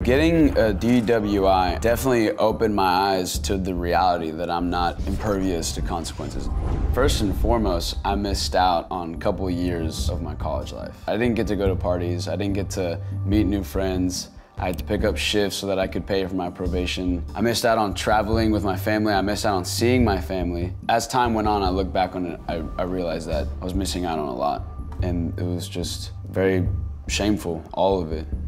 Getting a DWI definitely opened my eyes to the reality that I'm not impervious to consequences. First and foremost, I missed out on a couple of years of my college life. I didn't get to go to parties, I didn't get to meet new friends. I had to pick up shifts so that I could pay for my probation. I missed out on traveling with my family. I missed out on seeing my family. As time went on, I look back on it, I realized that I was missing out on a lot. And it was just very shameful, all of it.